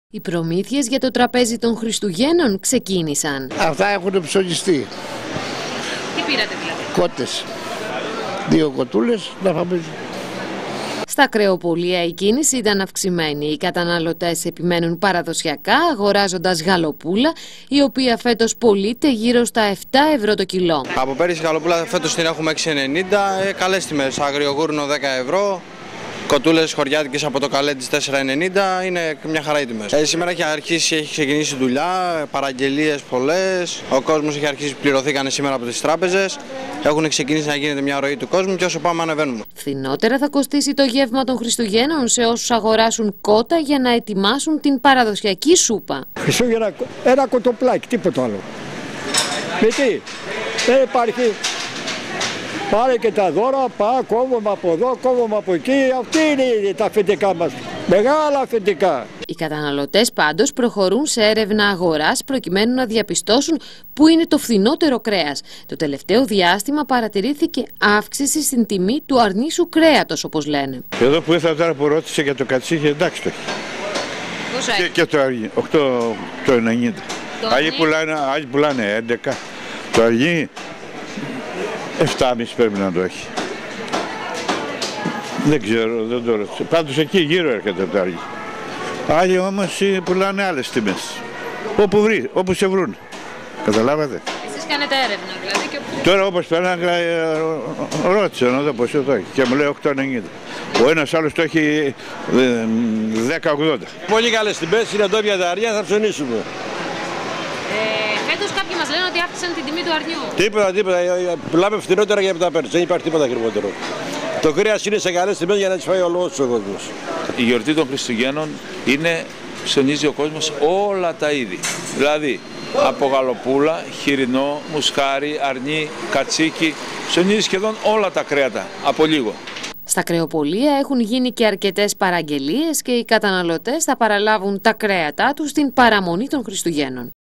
Οι προμήθειες για το τραπέζι των Χριστουγέννων ξεκίνησαν. Αυτά έχουν ψωνιστεί. Τι πήρατε δηλαδή? Κότες. 2 κοτούλες να φάμε. Στα κρεοπολία η κίνηση ήταν αυξημένη. Οι καταναλωτές επιμένουν παραδοσιακά αγοράζοντας γαλοπούλα, η οποία φέτος πωλείται γύρω στα 7 ευρώ το κιλό. Από πέρυσι γαλοπούλα φέτος την έχουμε 6,90, καλές τιμές. Αγριογούρνο 10 ευρώ. Κοτούλες χωριάτικες από το καλέντης 4,90, είναι μια χαρά οι τιμές. Σήμερα έχει ξεκινήσει η δουλειά, παραγγελίες πολλές, ο κόσμος έχει αρχίσει, πληρωθήκανε σήμερα από τις τράπεζες, έχουν ξεκινήσει να γίνεται μια ροή του κόσμου και όσο πάμε ανεβαίνουμε. Φθηνότερα θα κοστίσει το γεύμα των Χριστουγέννων σε όσους αγοράσουν κότα για να ετοιμάσουν την παραδοσιακή σούπα. Χριστούγεννα ένα κοτοπλάκι, τίποτα άλλο. Με τι, δεν υπάρχει. Πάρε και τα δώρα, κόβουμε από εδώ, κόβουμε από εκεί. Αυτή είναι τα αφεντικά μας. Μεγάλα αφεντικά. Οι καταναλωτές πάντως προχωρούν σε έρευνα αγοράς προκειμένου να διαπιστώσουν πού είναι το φθηνότερο κρέας. Το τελευταίο διάστημα παρατηρήθηκε αύξηση στην τιμή του αρνήσου κρέατος, όπως λένε. Εδώ που ήρθα τώρα που ρώτησε για το κατσίκι, εντάξει το έχει. Πόσο έχει? Και το αργύ, 8,90. Άλλοι πουλάνε 11. Το αργύ 7,5 πρέπει να το έχει. Δεν ξέρω, δεν το ρωτήσω. Πάντως εκεί γύρω έρχεται το αργύ. Άλλοι όμως πουλάνε άλλες τιμές. Όπου σε βρουν. Καταλάβατε. Εσείς κάνετε έρευνα δηλαδή και... Τώρα όπως πέραγα ρώτησα να δω πόσο το έχει και μου λέει 8,90. Ο ένας άλλος το έχει 10,80. Πολύ καλές τιμές, είναι ντόπια τα αρνιά, θα ψωνίσουμε. Φέτος κάποιοι μας λένε ότι αύξησαν την τιμή του αρνιού. Τίποτα. Πουλάμε φθηνότερα για τα πέρσι. Δεν υπάρχει τίποτα ακριβότερο. Το κρέας είναι σε καλές τιμές για να τις φάει ο λόγος του κόσμος. Η γιορτή των Χριστουγέννων είναι, ψωνίζει ο κόσμος όλα τα είδη. Δηλαδή από γαλοπούλα, χοιρινό, μουσχάρι, αρνί, κατσίκι. Ψωνίζει σχεδόν όλα τα κρέατα, από λίγο. Στα κρεοπολία έχουν γίνει και αρκετές παραγγελίες και οι καταναλωτές θα παραλάβουν τα κρέατά τους στην παραμονή των Χριστουγέννων.